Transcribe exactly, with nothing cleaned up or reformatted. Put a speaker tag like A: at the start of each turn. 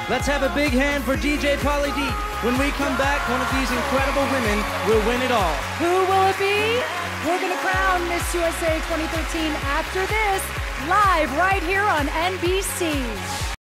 A: Let's have a big hand for D J Pauly D. When we come back, one of these incredible women will win it all.
B: Who will it be? We're going to crown Miss U S A twenty thirteen after this, live right here on N B C.